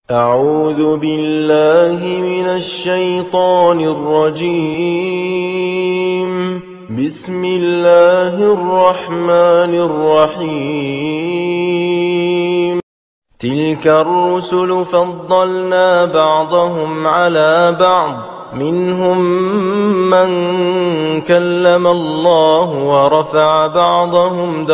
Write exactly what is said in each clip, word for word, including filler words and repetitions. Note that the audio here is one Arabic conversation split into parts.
أعوذ بالله من الشيطان الرجيم. بسم الله الرحمن الرحيم. تلك الرسل فضلنا بعضهم على بعض، منهم من كلم الله ورفع بعضهم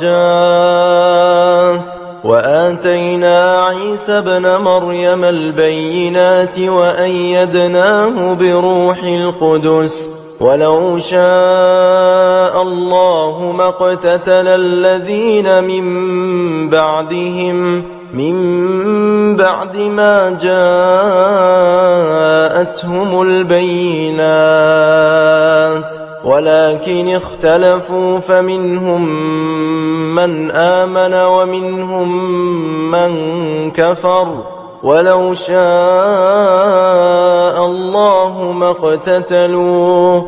درجات، وآتينا عيسى ابن مريم البينات وأيدناه بروح القدس، ولو شاء الله ما اقتتل الذين من بعدهم من بعد ما جاءتهم البينات، ولكن اختلفوا فمنهم من آمن ومنهم من كفر، ولو شاء الله ما اقتتلوا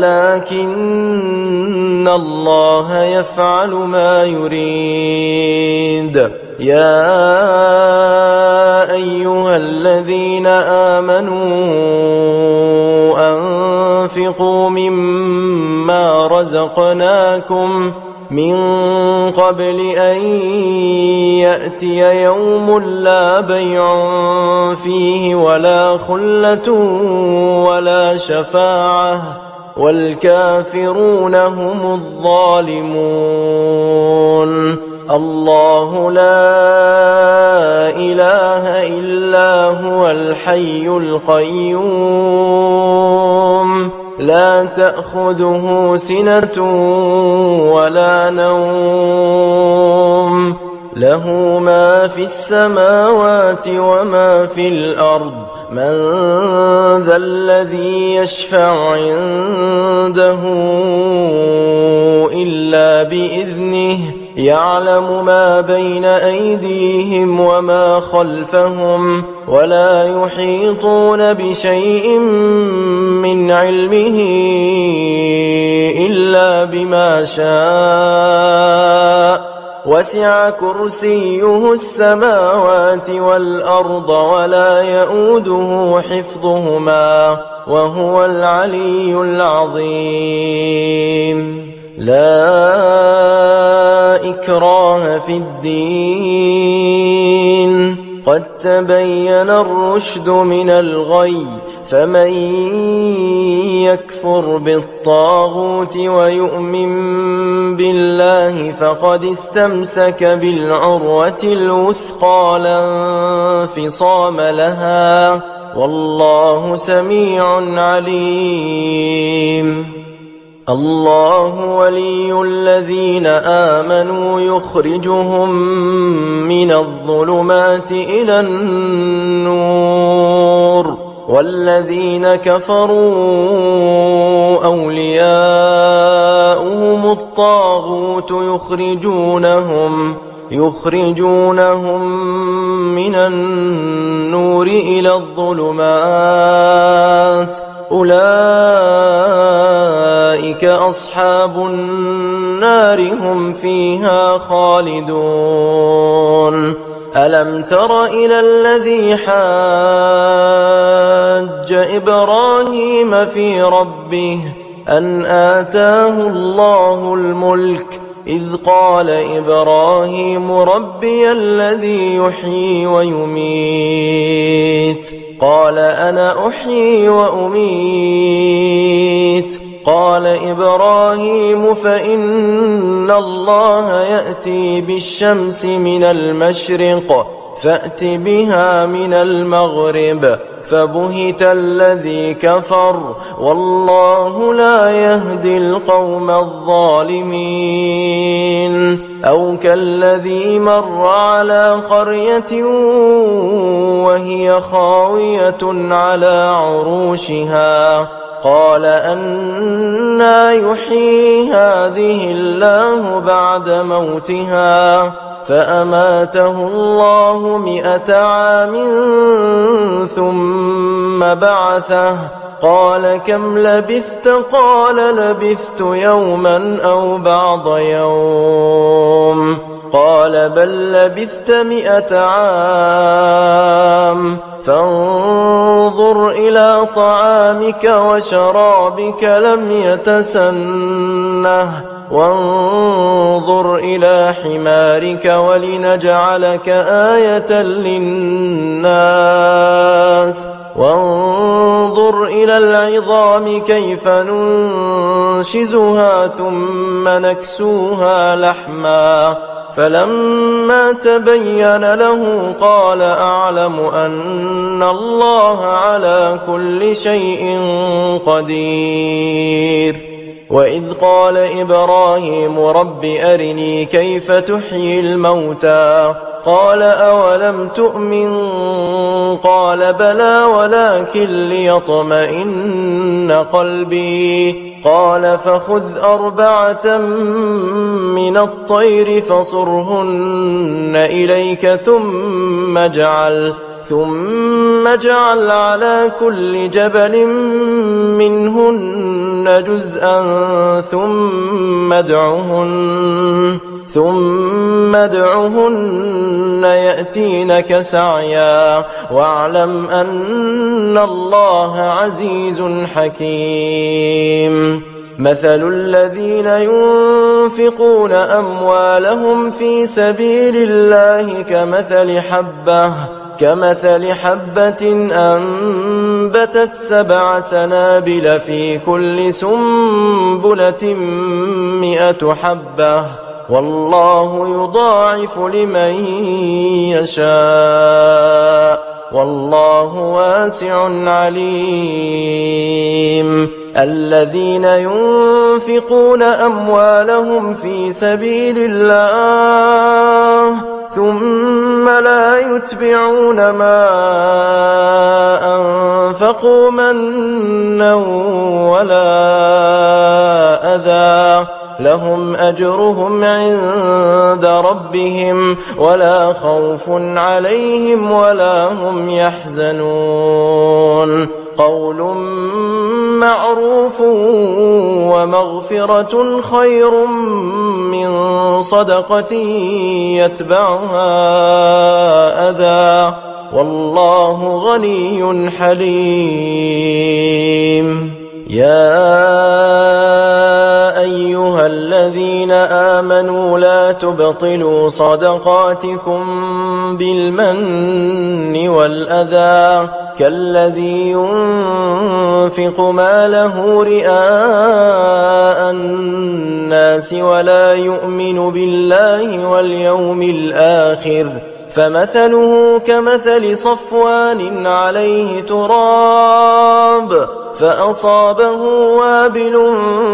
ولكن الله يفعل ما يريد. يا أيها الذين آمنوا أنفقوا مما رزقناكم من قبل أن يأتي يوم لا بيع فيه ولا خلة ولا شفاعة، والكافرون هم الظالمون. الله لا إله إلا هو الحي القيوم، لا تأخذه سنة ولا نوم، له ما في السماوات وما في الأرض. من ذا الذي يشفع عنده إلا بإذنه، يعلم ما بين أيديهم وما خلفهم، ولا يحيطون بشيء من علمه إلا بما شاء، وسع كرسيه السماوات والأرض ولا يؤوده حفظهما، وهو العلي العظيم. لا إكراه في الدين، قد تبين الرشد من الغي، فمن يكفر بالطاغوت ويؤمن بالله فقد استمسك بالعروة الوثقى لا انفصام لها، والله سميع عليم. الله ولي الذين آمنوا يخرجهم من الظلمات إلى النور، والذين كفروا أولياؤهم الطاغوت يخرجونهم يخرجونهم من النور إلى الظلمات، أولئك أصحاب النار هم فيها خالدون. ألم تر إلى الذي حاج إبراهيم في ربه أن آتاه الله الملك، إذ قال إبراهيم ربي الذي يحيي ويميت، قال أنا أحيي وأميت، قال إبراهيم فإن الله يأتي بالشمس من المشرق فأت بها من المغرب، فبهت الذي كفر، والله لا يهدي القوم الظالمين. أو كالذي مر على قرية وهي خاوية على عروشها، قال أنى يحيي هذه الله بعد موتها، فأماته الله مئة عام ثم بعثه، قال كم لبثت؟ قال لبثت يوما أو بعض يوم، قال بل لبثت مئة عام فانظر إلى طعامك وشرابك لم يتسنه وانظر إلى حمارك ولنجعلك آية للناس وانظر إلى العظام كيف ننشزها ثم نكسوها لحما فلما تبين له قال أعلم أن الله على كل شيء قدير. وإذ قال إبراهيم رب أرني كيف تحيي الموتى قال أولم تؤمن قال بلى ولكن ليطمئن قلبي قال فخذ أربعة من الطير فصرهن إليك ثم اجعل ثم اجعل على كل جبل منهن جزءا ثم ادعهن ثم ادعهن يأتينك سعيا واعلم أن الله عزيز حكيم. مثل الذين ينفقون أموالهم في سبيل الله كمثل حبة كمثل حبة أنبتت سبع سنابل في كل سنبلة مئة حبة والله يضاعف لمن يشاء والله واسع عليم. الذين ينفقون أموالهم في سبيل الله ثم لا يتبعون ما أنفقوا منا ولا أذى لهم أجرهم عند ربهم ولا خوف عليهم ولا هم يحزنون. قول معروف ومغفرة خير من صدقة يتبعها أذى والله غني حليم. يا أيها الذين آمنوا لا تبطلوا صدقاتكم بالمن والأذى كالذي ينفق ماله رئاء الناس ولا يؤمن بالله واليوم الآخر فمثله كمثل صفوان عليه تراب فأصابه وابل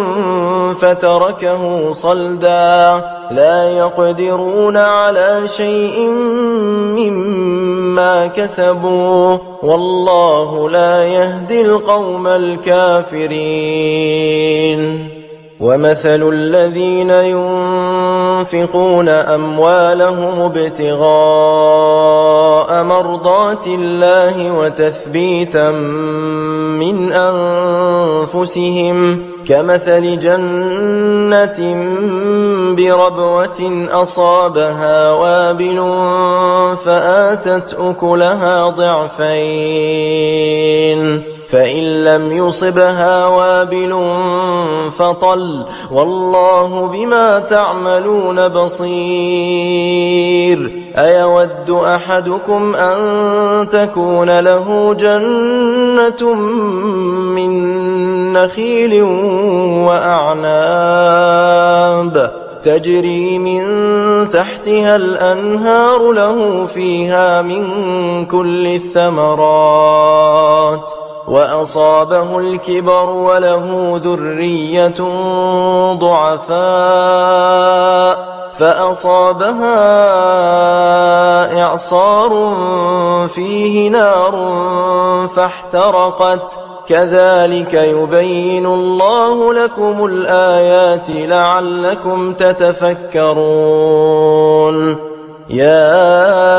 فتركه صلدا لا يقدرون على شيء مما كسبوا والله لا يهدي القوم الكافرين. ومثل الذين ينفقون أموالهم ابتغاء مرضات الله وتثبيتا من أنفسهم كمثل جنة بربوة أصابها وابل فآتت أكلها ضعفين فإن لم يصبها وابل فطل والله بما تعملون بصير. أيود أحدكم أن تكون له جنة من نخيل وأعناب تجري من تحتها الأنهار له فيها من كل الثمرات وأصابه الكبر وله ذرية ضعفاء فأصابها إعصار فيه نار فاحترقت كذلك يبين الله لكم الآيات لعلكم تتفكرون. يا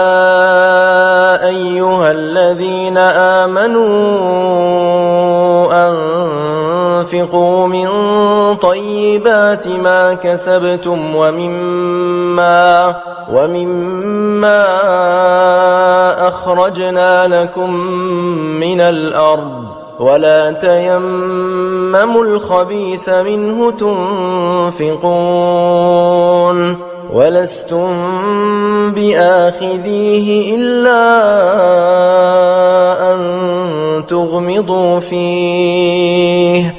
أيها الذين آمنوا أنفقوا من طيبات ما كسبتم ومما, ومما أخرجنا لكم من الأرض ولا تيمموا الخبيث منه تنفقون ولستم بآخذيه إلا أن تغمضوا فيه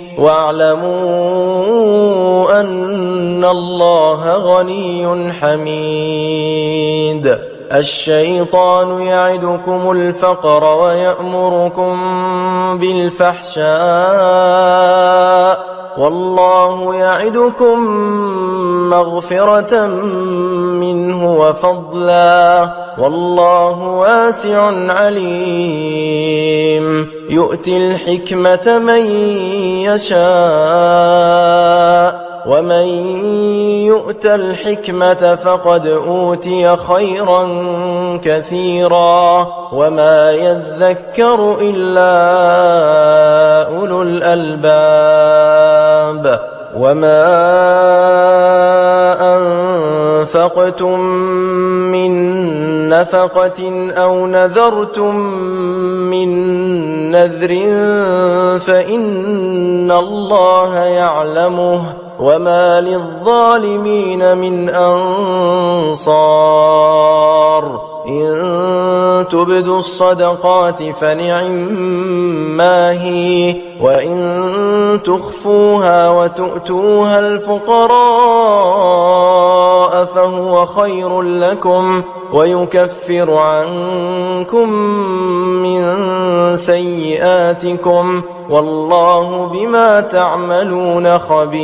واعلموا أن الله غني حميد. الشيطان يعدكم الفقر ويأمركم بالفحشاء والله يعدكم مغفرة منه وفضلا والله واسع عليم. يؤتي الحكمة من يشاء ومن يؤت الحكمة فقد أوتي خيرا كثيرا وما يذكر إلا أولو الألباب. وما أنفقتم من نفقة أو نذرتم من نذر فإن الله يعلمه وما للظالمين من أنصار. إن تبدوا الصدقات فنعما هي وإن تخفوها وتؤتوها الفقراء فهو خير لكم ويكفر عنكم من سيئاتكم والله بما تعملون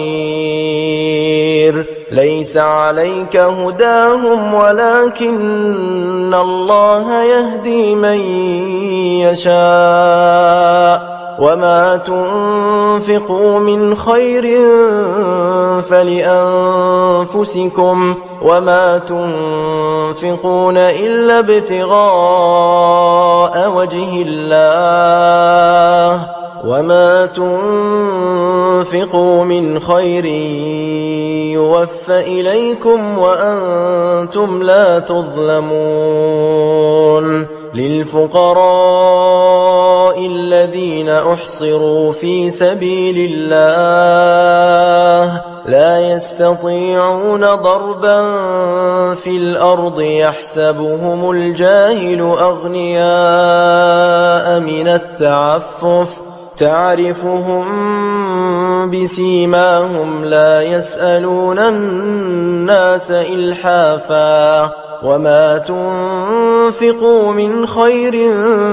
خبير. ليس عليك هداهم ولكن الله يهدي من يشاء وما تنفقوا من خير فلأنفسكم وما تنفقون إلا ابتغاء وجه الله وما تنفقوا من خير يوفى إليكم وأنتم لا تظلمون. للفقراء الذين أحصروا في سبيل الله لا يستطيعون ضربا في الأرض يحسبهم الجاهل أغنياء من التعفف تعرفهم بسيماهم لا يسألون الناس إلحافا وما تنفقوا من خير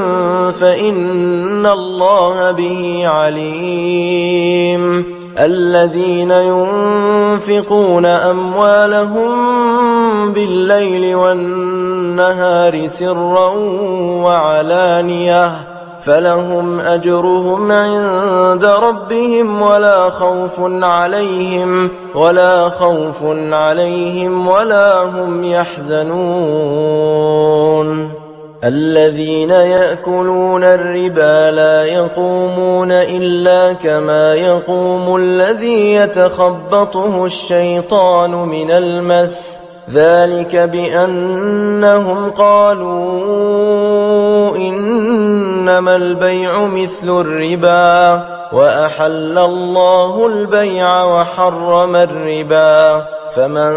فإن الله به عليم. الذين ينفقون أموالهم بالليل والنهار سرا وعلانية فلهم أجرهم عند ربهم ولا خوف عليهم ولا خوف عليهم ولا هم يحزنون. الذين يأكلون الربا لا يقومون إلا كما يقوم الذي يتخبطه الشيطان من المس ذلك بأنهم قالوا إنما البيع مثل الربا وأحل الله البيع وحرم الربا فمن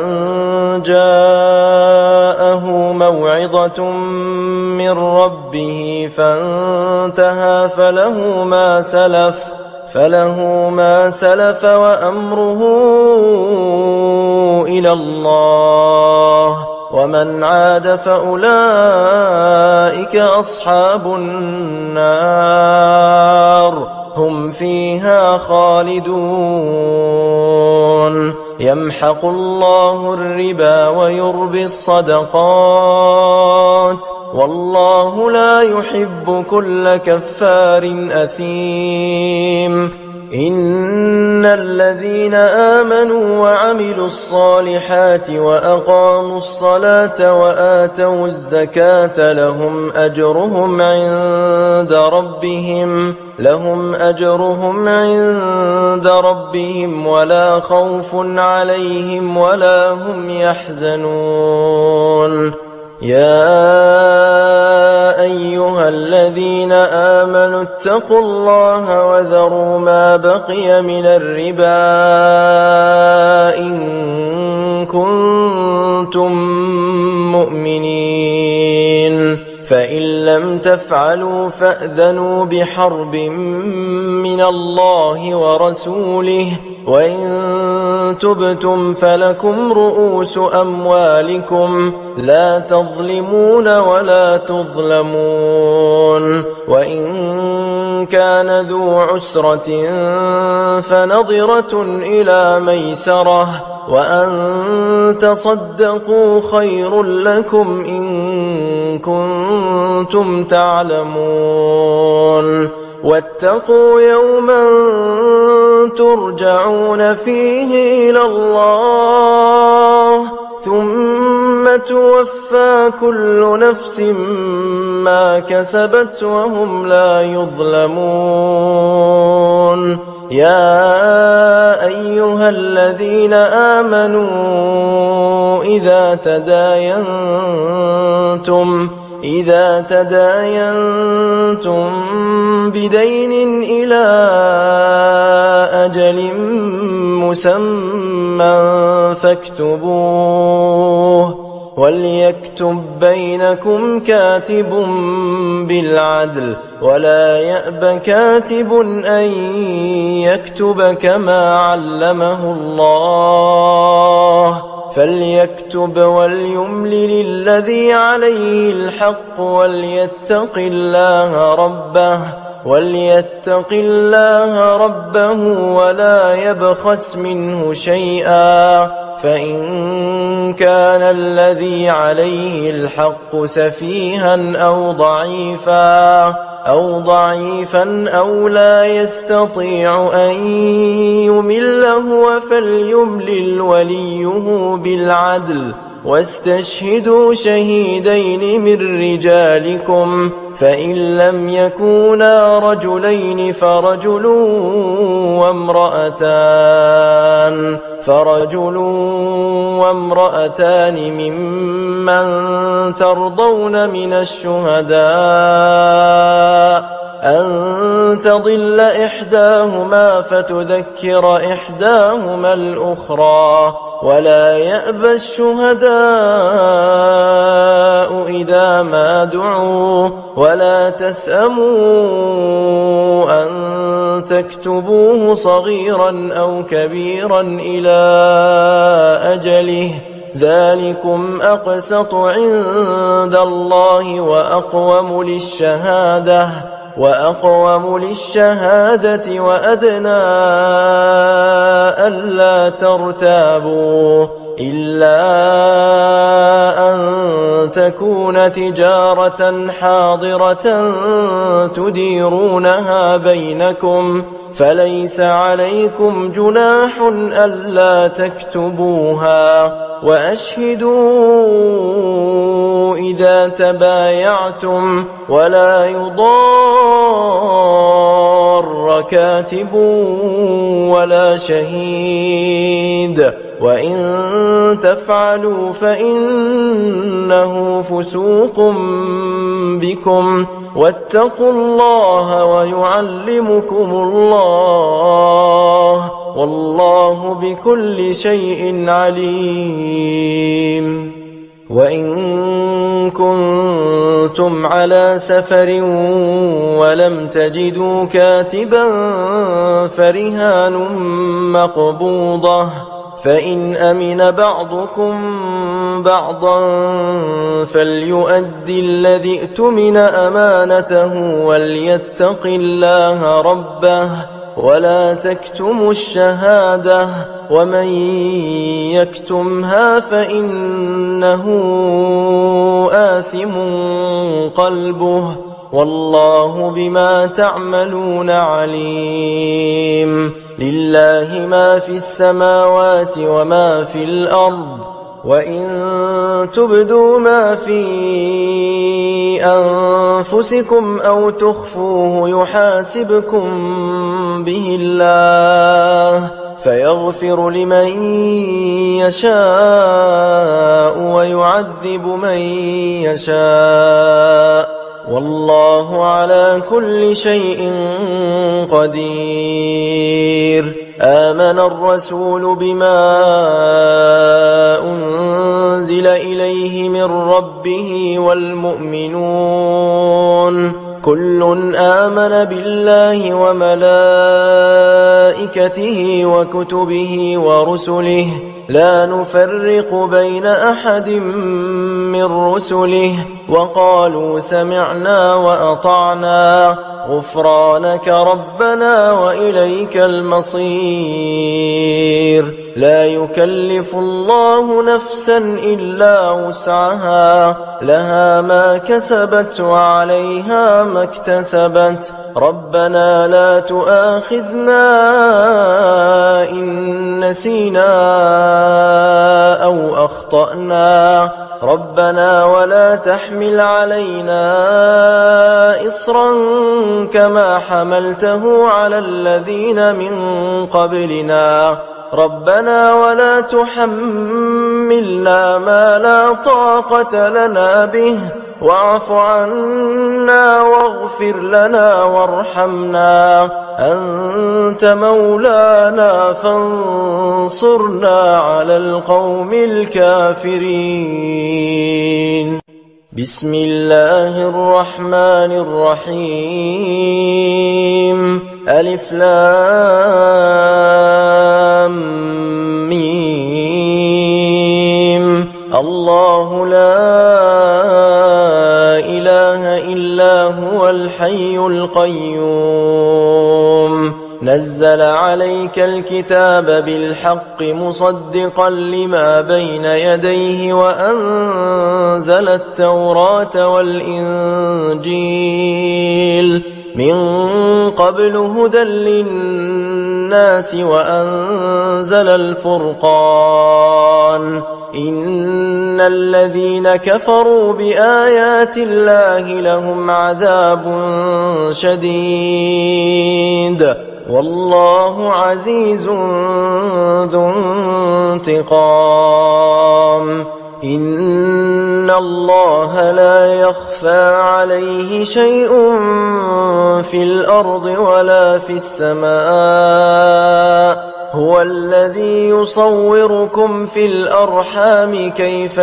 جاءه موعظة من ربه فانتهى فله ما سلف فله ما سلف وأمره إلى الله ومن عاد فأولئك أصحاب النار هم فيها خالدون. يمحق الله الربا ويربي الصدقات والله لا يحب كل كفار أثيم. إن الذين آمنوا وعملوا الصالحات وأقاموا الصلاة وآتوا الزكاة لهم أجرهم عند ربهم لهم أجرهم عند ربهم ولا خوف عليهم ولا هم يحزنون. يا أيها الذين آمنوا اتقوا الله وذروا ما بقي من الربا إن كنتم مؤمنين، فإن لم تفعلوا فأذنوا بحرب من الله ورسوله، وإن تبتم فلكم رؤوس أموالكم لا تظلمون ولا تظلمون. وإن كان ذو عسرة فنظرة إلى ميسرة، وأن تصدقوا خير لكم إن كنتم تعلمون. واتقوا يوما ترجعون فيه إلى الله ثم توفى كل نفس ما كسبت وهم لا يظلمون. يا أيها الذين آمنوا إذا تداينتم إذا تداينتم بدين إلى أجل مسمى فاكتبوه، وليكتب بينكم كاتب بالعدل ولا يأب كاتب أن يكتب كما علمه الله، فليكتب وليملل الذي عليه الحق وليتق الله ربه وليتق الله ربه ولا يبخس منه شيئا، فإن كان الذي عليه الحق سفيها أو ضعيفا أو ضعيفا أو لا يستطيع أن يمل هو فليملل وليه بالعدل، واستشهدوا شهيدين من رجالكم، فإن لم يكونا رجلين فرجل وامرأتان فرجل وامرأتان ممن ترضون من الشهداء أن تضل إحداهما فتذكر إحداهما الأخرى، ولا يأبى الشهداء إذا ما دعوا، ولا تسأموا أن تكتبوه صغيرا أو كبيرا إلى أجله، ذلكم أقسط عند الله وأقوم للشهادة وأقوم للشهادة وأدنى ألا ترتابوا، إلا أن تكون تجارة حاضرة تديرونها بينكم، فليس عليكم جناح ألا تكتبوها، وأشهدوا إذا تبايعتم، ولا يضار كاتب ولا شهيد، وإن تفعلوا فإنه فسوق بكم، واتقوا الله ويعلمكم الله، والله بكل شيء عليم. وإن كنتم على سفر ولم تجدوا كاتبا فرهان مقبوضة، فإن أمن بعضكم بعضا فليؤدي الذي اؤتمن أمانته وليتق الله ربه، ولا تكتموا الشهادة، ومن يكتمها فإنه آثم قلبه، والله بما تعملون عليم لله ما في السماوات وما في الأرض وإن تبدوا ما في أنفسكم أو تخفوه يحاسبكم به الله فيغفر لمن يشاء ويعذب من يشاء والله على كل شيء قدير آمن الرسول بما أنزل إليه من ربه والمؤمنون كل آمن بالله وملائكته وكتبه ورسله لا نفرق بين أحد من رسله وقالوا سمعنا وأطعنا غفرانك ربنا وإليك المصير لا يكلف الله نفسا إلا وسعها لها ما كسبت وعليها ما اكتسبت ربنا لا تؤاخذنا إن نسينا أو أخطأنا ربنا ولا تحمل علينا إصرا كما حملته على الذين من قبلنا ربنا ولا تحملنا ما لا طاقة لنا به واعف عنا واغفر لنا وارحمنا أنت مولانا فانصرنا على القوم الكافرين بسم الله الرحمن الرحيم ألف لام ميم الله لا إله إلا هو الحي القيوم نزل عليك الكتاب بالحق مصدقا لما بين يديه وأنزل التوراة والإنجيل من قبل هدى للناس وأنزل الفرقان إن الذين كفروا بآيات الله لهم عذاب شديد والله عزيز ذو انتقام إن الله لا يخفى عليه شيء في الأرض ولا في السماء هو الذي يصوركم في الأرحام كيف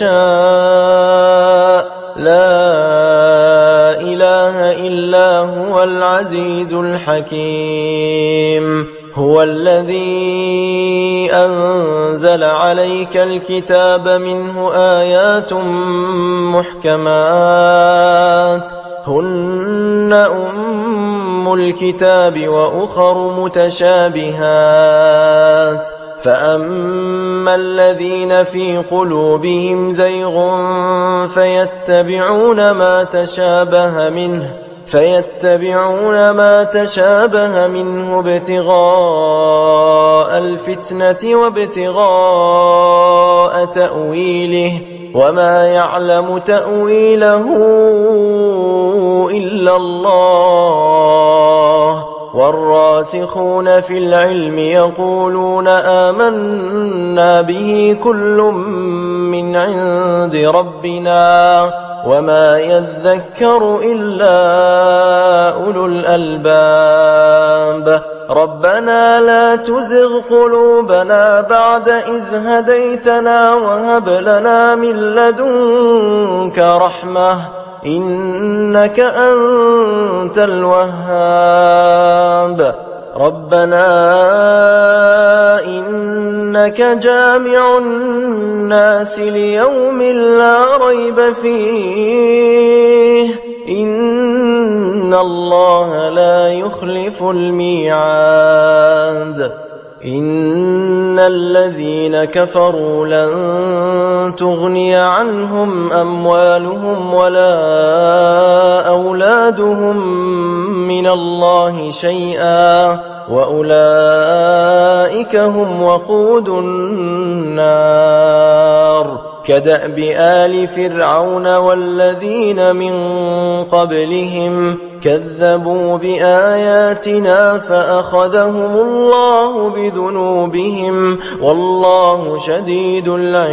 يشاء لا إله إلا هو العزيز الحكيم هو الذي أنزل عليك الكتاب منه آيات محكمات هن أم الكتاب وأخر متشابهات فأما الذين في قلوبهم زيغ فيتبعون ما تشابه منه فيتبعون ما تشابه منه ابتغاء الفتنة وابتغاء تأويله وما يعلم تأويله إلا الله والراسخون في العلم يقولون آمنا به كل من عند ربنا وما يذكر إلا أولو الألباب ربنا لا تزغ قلوبنا بعد إذ هديتنا وهب لنا من لدنك رحمة إنك أنت الوهاب ربنا إنك جامع الناس ليوم لا ريب فيه إن الله لا يخلف الميعاد إن الذين كفروا لن تغني عنهم أموالهم ولا أولادهم زادهم من الله شيئا وأولئك هم وقود النار كدأب آل فرعون والذين من قبلهم كذبوا بآياتنا فأخذهم الله بذنوبهم والله شديد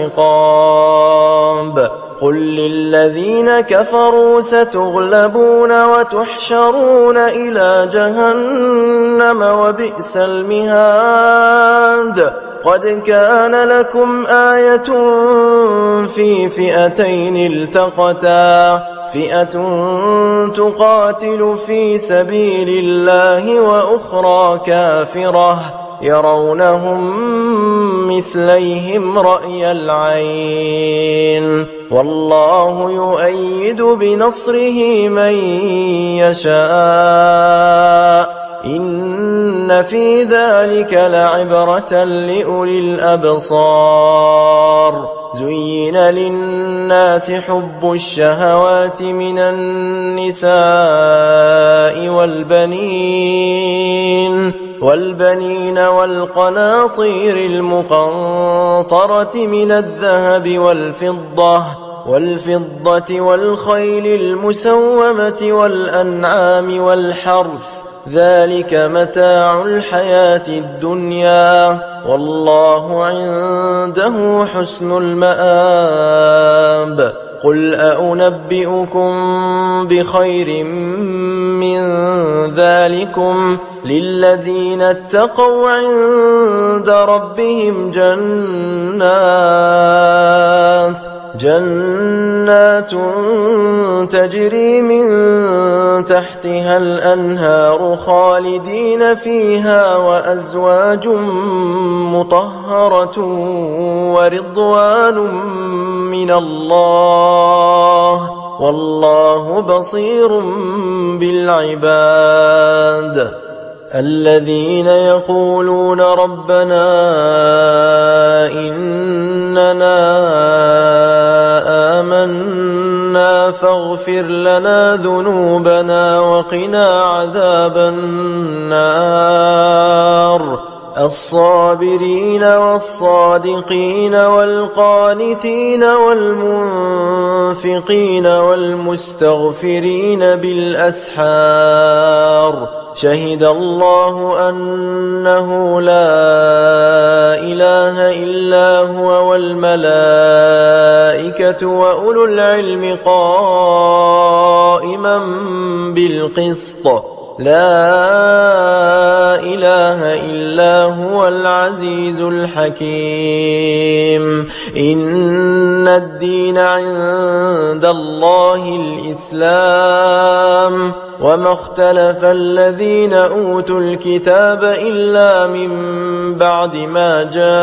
العقاب قل للذين كفروا ستغلبون وتحشرون إلى جهنم وبئس المهاد قد كان لكم آية في فئتين التقتا فئة تقاتل في سبيل الله وأخرى كافرة يرونهم مثليهم رأي العين والله يؤيد بنصره من يشاء إن في ذلك لعبرة لأولي الأبصار زين للناس حب الشهوات من النساء والبنين والبنين والقناطير المقنطرة من الذهب والفضة والفضة والخيل المسومة والأنعام والحرث ذلك متاع الحياة الدنيا والله عنده حسن المآب قل أنبئكم بخير من ذلكم للذين اتقوا عند ربهم جنات جنات تجري من تحتها الأنهار خالدين فيها وأزواج مطهرة ورضوان من الله والله بصير بالعباد الذين يقولون ربنا إننا آمنا فاغفر لنا ذنوبنا وقنا عذاب النار الصابرين والصادقين والقانتين والمنفقين والمستغفرين بالأسحار شهد الله أنه لا إله إلا هو والملائكة وأولو العلم قائما بالقسط لا إله إلا هو العزيز الحكيم إن الدين عند الله الإسلام وما اختلف الذين أوتوا الكتاب إلا من بعد ما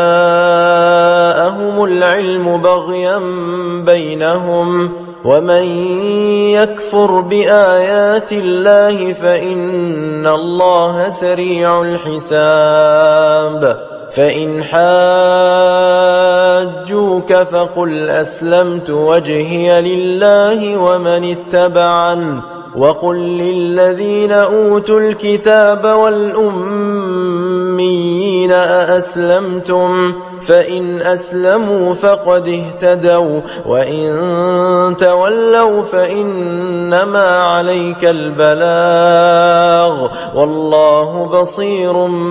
جاءهم العلم بغيا بينهم ومن يكفر بآيات الله فإن الله سريع الحساب فإن حاجوك فقل أسلمت وجهي لله ومن اتبعن وقل للذين أوتوا الكتاب والأميين أأسلمتم فإن أسلموا فقد اهتدوا وإن تولوا فإنما عليك البلاغ والله بصير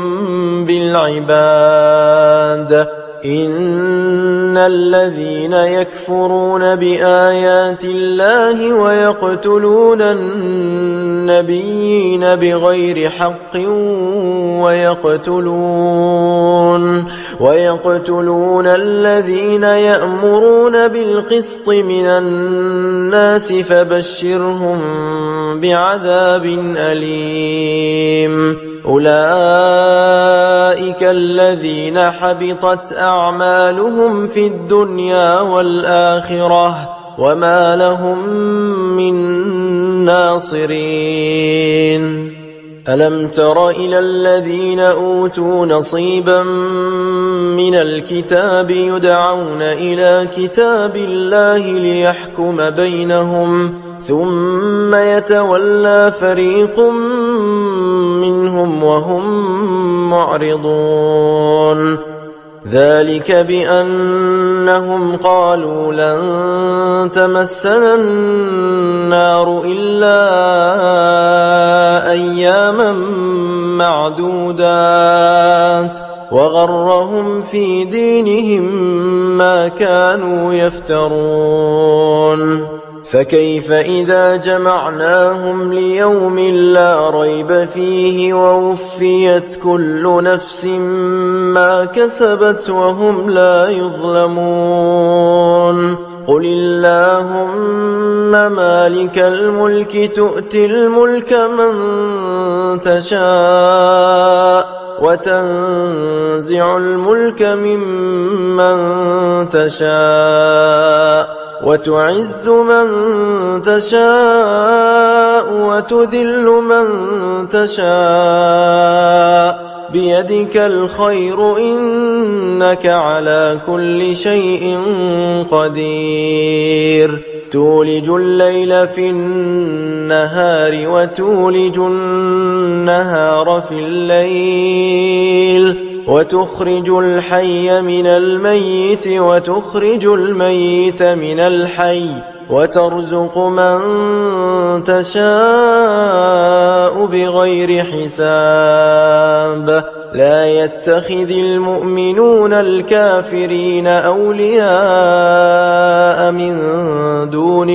بالعباد إن الذين يكفرون بآيات الله ويقتلون النبيين بغير حق ويقتلون ويقتلون الذين يأمرون بالقسط من الناس فبشرهم بعذاب أليم أولئك الذين حبطت أعمالهم في الدنيا والآخرة وما لهم من ناصرين ألم تر إلى الذين أوتوا نصيبا من الكتاب يدعون إلى كتاب الله ليحكم بينهم ثم يتولى فريق منهم وهم معرضون ذلك بأنهم قالوا لن تمسنا النار إلا أياما معدودات وغرهم في دينهم ما كانوا يفترون فكيف إذا جمعناهم ليوم لا ريب فيه ووفيت كل نفس ما كسبت وهم لا يظلمون قل اللهم مالك الملك تؤتي الملك من تشاء وتنزع الملك ممن تشاء وتعز من تشاء وتذل من تشاء بيدك الخير إنك على كل شيء قدير تولج الليل في النهار وتولج النهار في الليل وتخرج الحي من الميت وتخرج الميت من الحي وترزق من تشاء بغير حساب لا يتخذ المؤمنون الكافرين أولياء من دون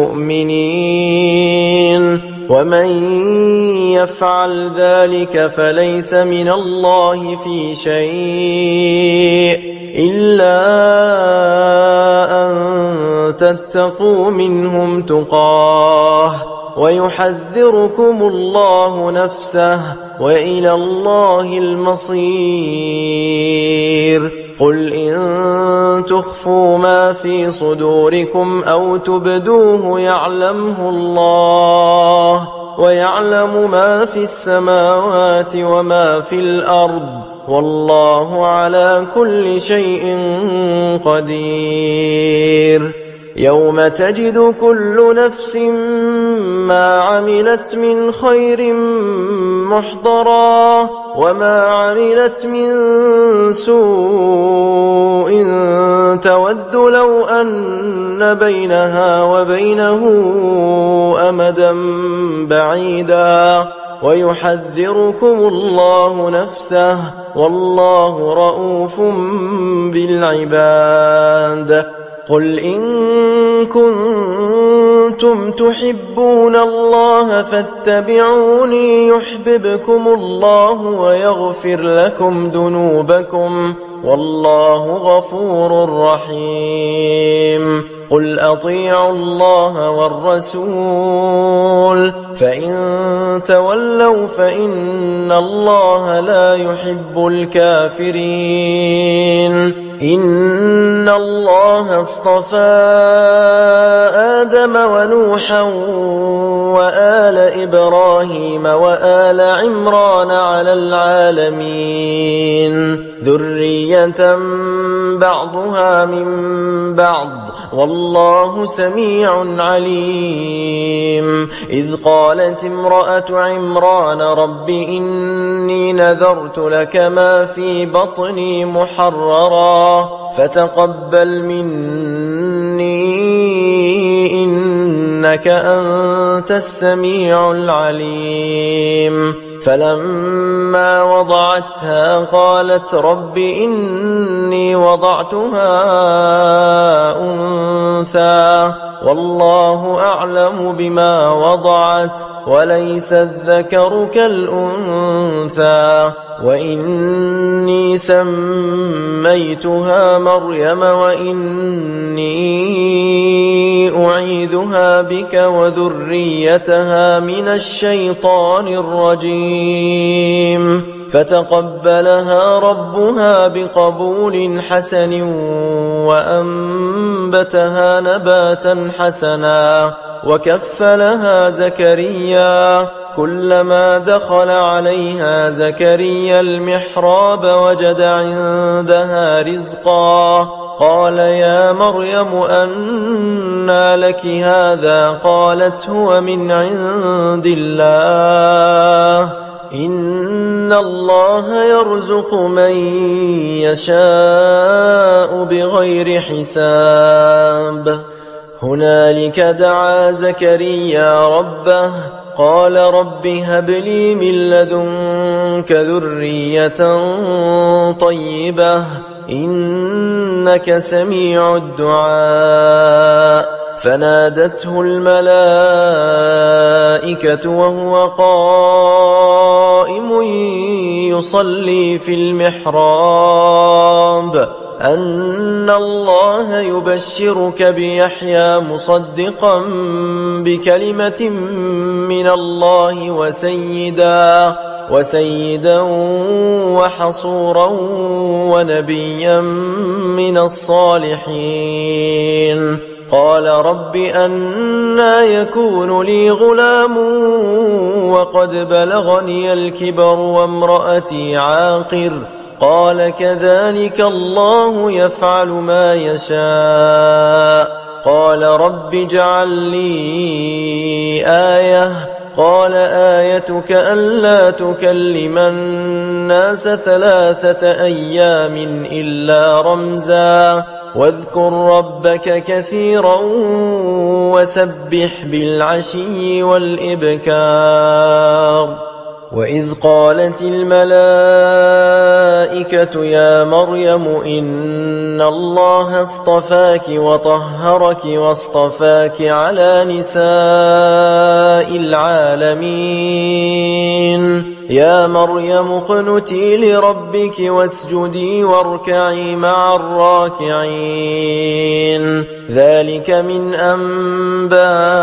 المؤمنين ومن يفعل ذلك فليس من الله في شيء إلا أن تتقوا منهم تقاه ويحذركم الله نفسه وإلى الله المصير قل إن تخفوا ما في صدوركم أو تبدوه يعلمه الله ويعلم ما في السماوات وما في الأرض والله على كل شيء قدير يوم تجد كل نفس ما عملت من خير محضرا وما عملت من سوء تود لو أن بينها وبينه أمدا بعيدا ويحذركم الله نفسه والله رؤوف بالعباد قل إن كنتم تحبون الله فاتبعوني يحببكم الله ويغفر لكم ذنوبكم والله غفور رحيم قل أطيعوا الله والرسول فإن تولوا فإن الله لا يحب الكافرين إن الله اصطفى آدم ونوحا وآل إبراهيم وآل عمران على العالمين ذرية بعضها من بعض والله سميع عليم إذ قالت امرأة عمران رب إني نذرت لك ما في بطني محررا فتقبل مني إنك أنت السميع العليم فلما وضعتها قالت رب إني وضعتها أنثى والله أعلم بما وضعت وليس الذكر كالأنثى وإني سميتها مريم وإني أعيذها بك وذريتها من الشيطان الرجيم فتقبلها ربها بقبول حسن وأنبتها نباتا حسنا وكفلها زكريا. كلما دخل عليها زكريا المحراب وجد عندها رزقا قال يا مريم أنى لك هذا؟ قالت هو من عند الله إن الله يرزق من يشاء بغير حساب. هنالك دعا زكريا ربه قال رب هب لي من لدنك ذرية طيبة إنك سميع الدعاء. فنادته الملائكة وهو قائم يصلي في المحراب أن الله يبشرك بيحيى مصدقا بكلمة من الله وسيدا وسيدا وحصورا ونبيا من الصالحين. قال رب أنى يكون لي غلام وقد بلغني الكبر وامرأتي عاقر؟ قال كذلك الله يفعل ما يشاء. قال رب اجعل لي آية. قال آيتك ألا تكلم الناس ثلاثة أيام إلا رمزا واذكر ربك كثيرا وسبح بالعشي والإبكار. وإذ قالت الملائكة يا مريم إن الله اصطفاك وطهرك واصطفاك على نساء العالمين. يا مريم اقنتي لربك واسجدي واركعي مع الراكعين. ذلك من أنباء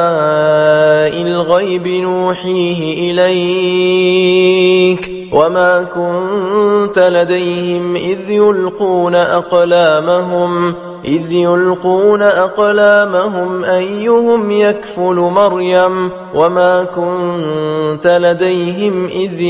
الغيب نوحيه إليك وما كنت لديهم إذ يلقون أقلامهم إذ يلقون أقلامهم أيهم يكفل مريم وما كنت لديهم إذ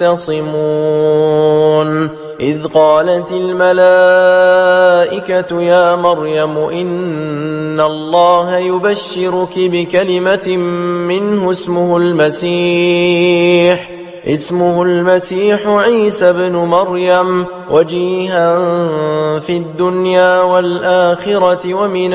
يختصمون. إذ قالت الملائكة يا مريم إن الله يبشرك بكلمة منه اسمه المسيح اسمه المسيح عيسى بن مريم وجيها في الدنيا والآخرة ومن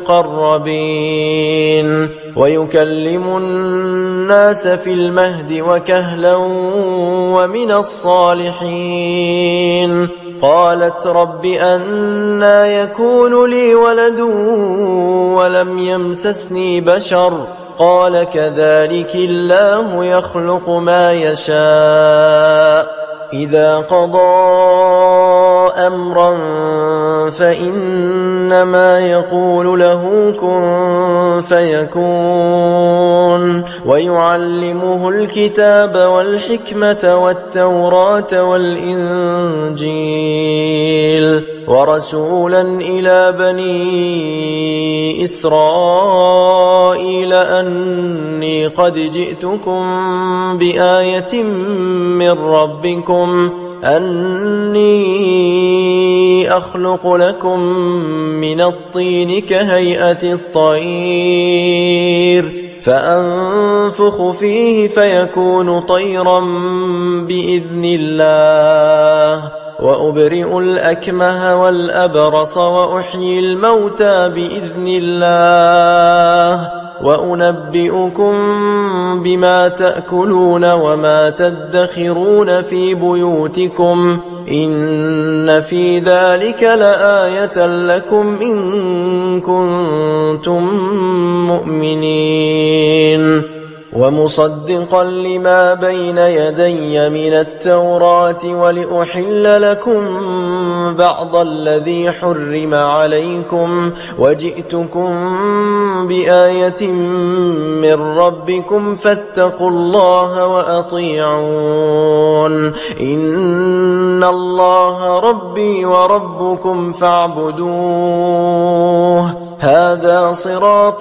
المقربين ويكلم الناس في المهد وكهلا ومن الصالحين. قالت رب أنى يكون لي ولد ولم يمسسني بشر؟ قال كذلك الله يخلق ما يشاء إذا قضى أمرا فإنما يقول له كن فيكون. ويعلمه الكتاب والحكمة والتوراة والإنجيل ورسولا إلى بني إسرائيل أني قد جئتكم بآية من ربكم أني أخلق لكم من الطين كهيئة الطير فأنفخ فيه فيكون طيرا بإذن الله وأبرئ الأكمه والأبرص وأحيي الموتى بإذن الله وأنبئكم بما تأكلون وما تدخرون في بيوتكم إن في ذلك لآية لكم إن كنتم مؤمنين. ومصدقا لما بين يدي من التوراة ولأحل لكم بعض الذي حرم عليكم وجئتكم بآية من ربكم فاتقوا الله وأطيعون إن الله ربي وربكم فاعبدوه هذا صراط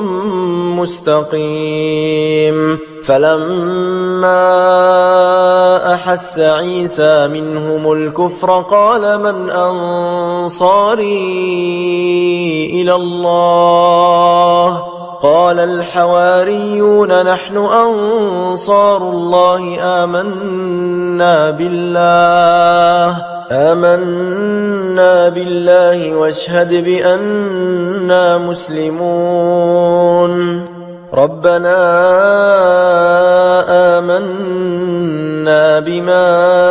مستقيم. فلما أحس عيسى منهم الكفر قال من أنصاري إلى الله قال الحواريون نحن أنصار الله آمنا بالله آمنا بالله واشهد بأننا مسلمون ربنا آمنا بما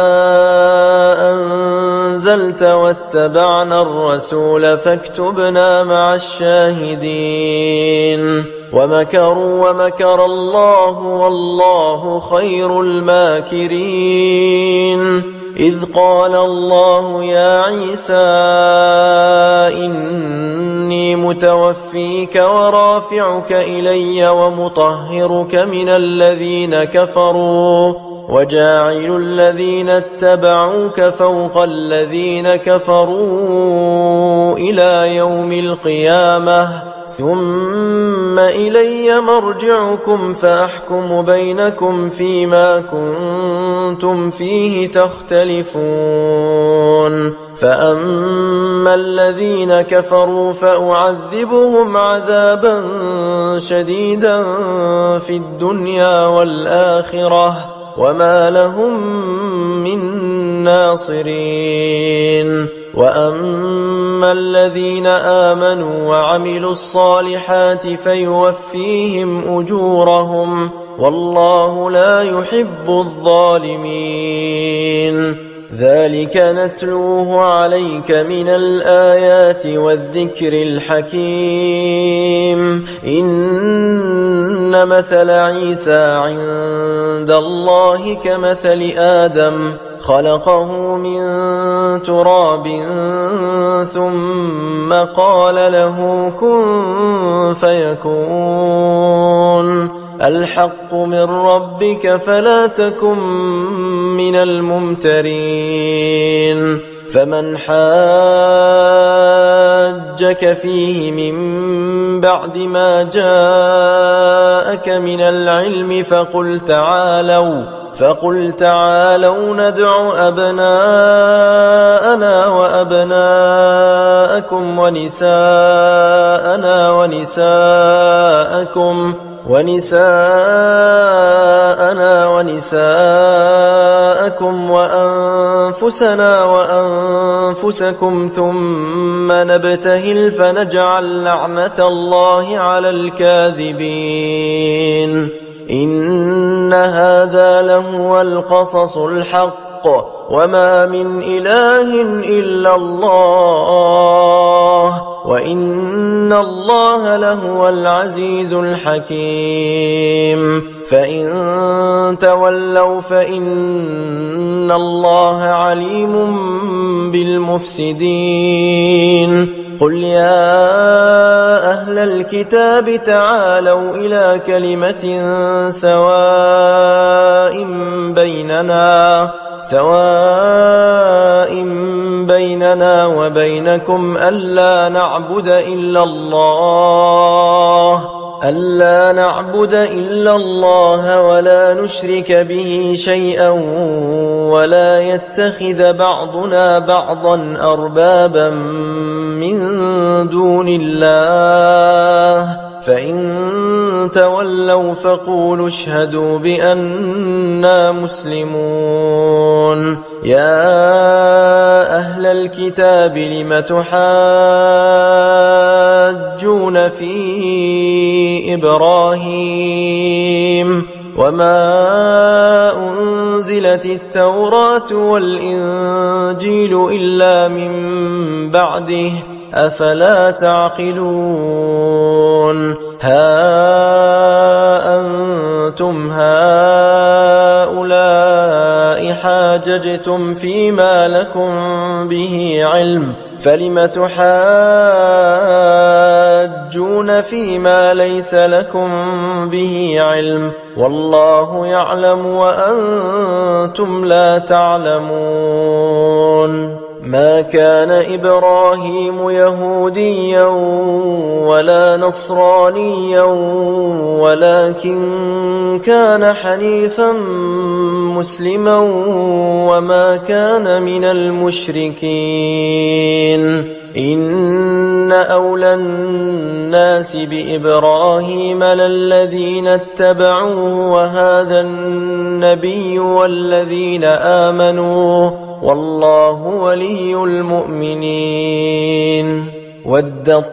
أنزلت واتبعنا الرسول فاكتبنا مع الشاهدين ومكروا ومكر الله والله خير الماكرين. إذ قال الله يا عيسى إني متوفيك ورافعك إلي ومطهرك من الذين كفروا وجاعل الذين اتبعوك فوق الذين كفروا إلى يوم القيامة ثم إلي مرجعكم فأحكم بينكم فيما كنتم فيه تختلفون. فأما الذين كفروا فأعذبهم عذابا شديدا في الدنيا والآخرة وما لهم من ناصرين. وأما الذين آمنوا وعملوا الصالحات فيوفيهم أجورهم والله لا يحب الظالمين. ذلك نتلوه عليك من الآيات والذكر الحكيم. إن مثل عيسى عند الله كمثل آدم خلقه من تراب ثم قال له كن فيكون الحق من ربك فلا تكن من الممترين. فمن حاجك فيه من بعد ما جاءك من العلم فقل تعالوا فقل تعالوا ندع أبناءنا وأبناءكم ونساءنا ونساءكم ونساءنا ونساءكم وأنفسنا وأنفسكم ثم نبتهل فنجعل لعنة الله على الكاذبين. إن هذا لهو القصص الحق وما من إله إلا الله وإن الله لهو العزيز الحكيم. فإن تولوا فإن الله عليم بالمفسدين. قل يا أهل الكتاب تعالوا إلى كلمة سواء بيننا سواء بيننا وبينكم ألا نعبد إلا الله ألا نعبد إلا الله ولا نشرك به شيئا ولا يتخذ بعضنا بعضا أربابا من دون الله فإن تولوا فقولوا اشهدوا بأننا مسلمون. يا أهل الكتاب لم تحاجون في إبراهيم وما أنزلت التوراة والإنجيل إلا من بعده أفلا تعقلون ها أنتم هؤلاء حاججتم فيما لكم به علم فلم تحاجون فيما ليس لكم به علم والله يعلم وأنتم لا تعلمون ما كان إبراهيم يهوديا ولا نصرانيا ولكن كان حنيفا مسلما وما كان من المشركين إن أولى الناس بإبراهيم للذين اتبعوه وهذا النبي والذين آمنوا والله ولي المؤمنين ودت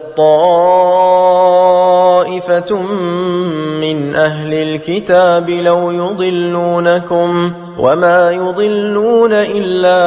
طائفة من أهل الكتاب لو يضلونكم وما يضلون إلا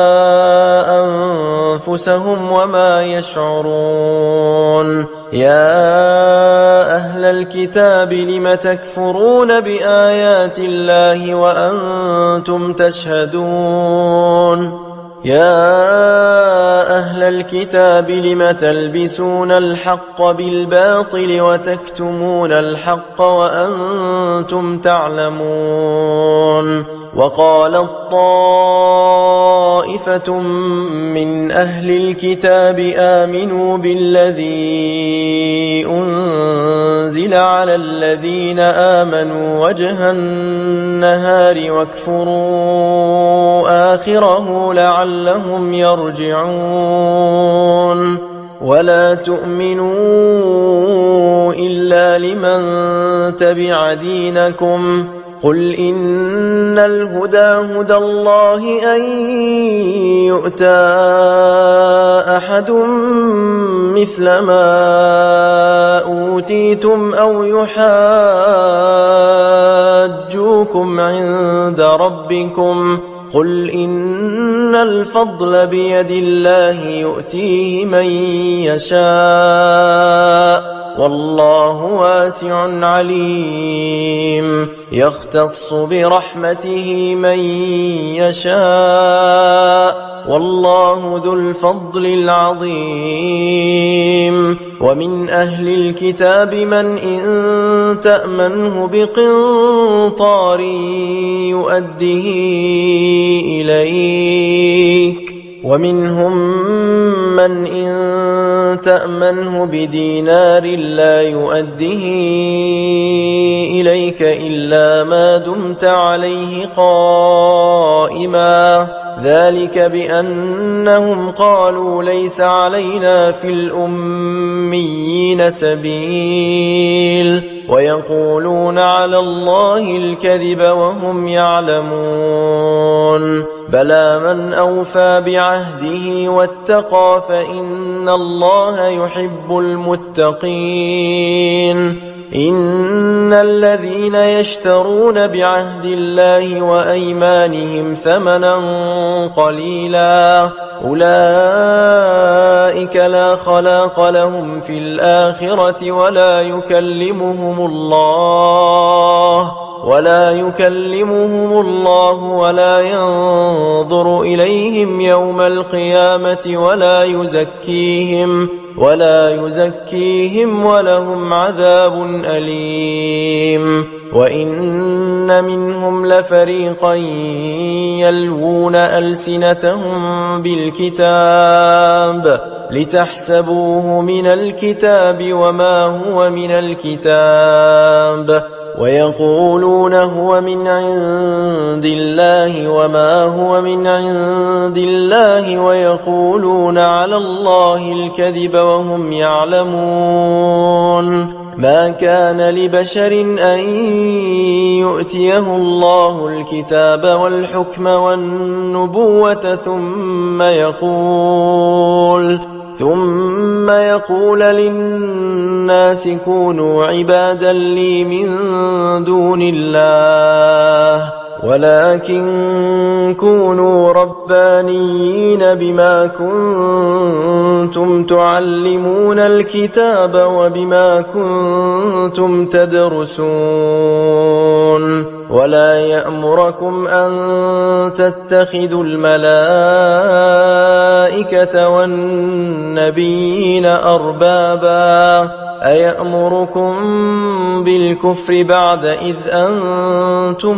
أنفسهم وما يشعرون يا أهل الكتاب لم تكفرون بآيات الله وأنتم تشهدون يا أهل الكتاب لم تلبسون الحق بالباطل وتكتمون الحق وأنتم تعلمون وقالت طائفة من أهل الكتاب آمنوا بالذي أنزل على الذين آمنوا وجه النهار واكفروا آخره لعلهم يرجعون ولا تؤمنوا إلا لمن تبع دينكم قل إن الهدى هدى الله أن يؤتى أحد مثل ما أوتيتم أو يحاجوكم عند ربكم قل إن الفضل بيد الله يؤتيه من يشاء والله واسع عليم يختص برحمته من يشاء والله ذو الفضل العظيم ومن أهل الكتاب من إن تأمنه بقنطار يؤديه إليك ومنهم من إن تأمنه بدينار لا يؤديه إليك إلا ما دمت عليه قائما ذلك بأنهم قالوا ليس علينا في الأميين سبيل ويقولون على الله الكذب وهم يعلمون بلى من أوفى بعهده واتقى فإن الله يحب المتقين إن الذين يشترون بعهد الله وأيمانهم ثمنا قليلا أولئك لا خلاق لهم في الآخرة ولا يكلمهم الله ولا يكلمهم الله ولا ينظر إليهم يوم القيامة ولا يزكيهم ولا يزكيهم ولهم عذاب أليم وإن منهم لفريقا يلوون ألسنتهم بالكتاب لتحسبوه من الكتاب وما هو من الكتاب ويقولون هو من عند الله وما هو من عند الله ويقولون على الله الكذب وهم يعلمون ما كان لبشر أن يؤتيه الله الكتاب والحكم والنبوة ثم يقول ثم يقول للناس كونوا عبادا لي من دون الله ولكن كونوا ربانيين بما كنتم تعلمون الكتاب وبما كنتم تدرسون ولا يأمركم أن تتخذوا الملائكة والنبيين أربابا أيأمركم بالكفر بعد إذ أنتم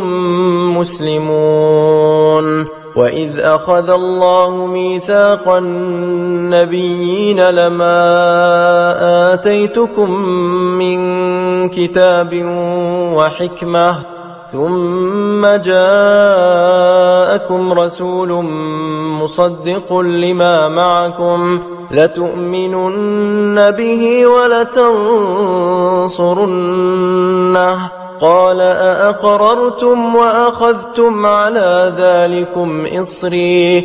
مسلمون وإذ أخذ الله ميثاق النبيين لما آتيتكم من كتاب وحكمة ثم جاءكم رسول مصدق لما معكم لتؤمنن به ولتنصرنه قال أأقررتم وأخذتم على ذلكم إصري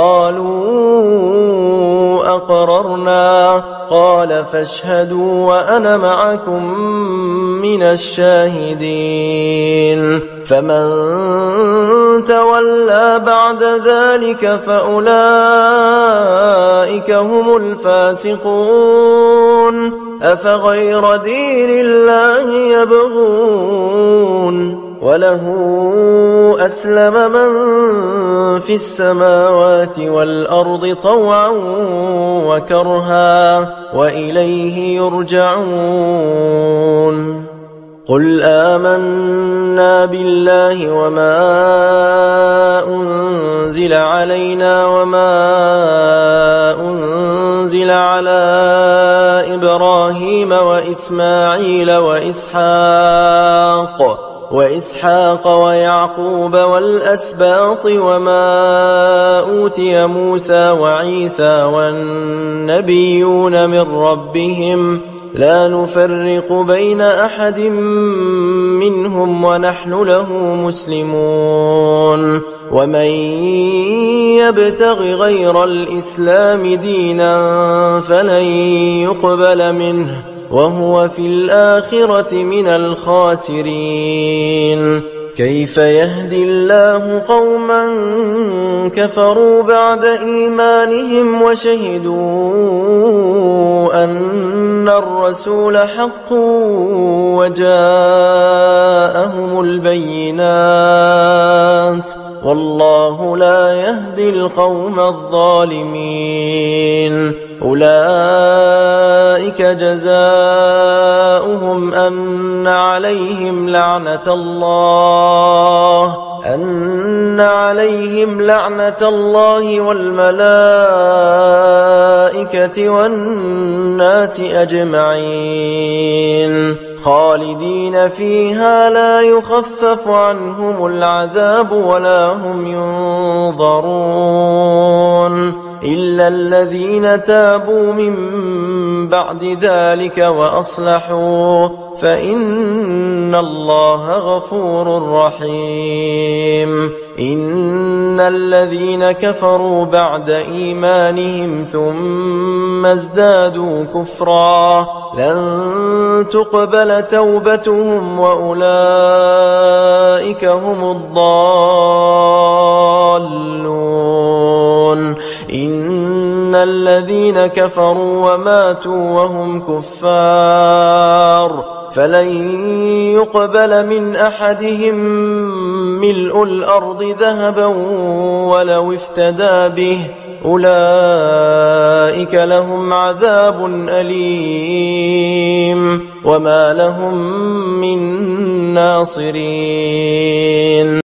قالوا أقررنا قال فاشهدوا وأنا معكم من الشاهدين فمن تولى بعد ذلك فأولئك هم الفاسقون أفغير دين الله يبغون وله أسلم من في السماوات والأرض طوعا وكرها وإليه يرجعون قل آمنا بالله وما أنزل علينا وما أنزل على إبراهيم وإسماعيل وإسحاق وإسحاق ويعقوب والأسباط وما أوتي موسى وعيسى والنبيون من ربهم لا نفرق بين أحد منهم ونحن له مسلمون ومن يبتغ غير الإسلام دينا فلن يقبل منه وهو في الآخرة من الخاسرين كيف يهدي الله قوما كفروا بعد إيمانهم وشهدوا أن الرسول حق وجاءهم البينات والله لا يهدي القوم الظالمين أولئك جزاؤهم أن عليهم لعنة الله أن عليهم لعنة الله والملائكة والناس أجمعين خالدين فيها لا يخفف عنهم العذاب ولا هم ينظرون إلا الذين تابوا من بعد ذلك وأصلحوا فإن الله غفور رحيم إن الذين كفروا بعد إيمانهم ثم ازدادوا كفرا لن تقبل توبتهم وأولئك هم الضالون إن الذين كفروا وماتوا وهم كفار فلن يقبل من أحدهم ملء الأرض ذهبا ولو افتدى به أولئك لهم عذاب أليم وما لهم من ناصرين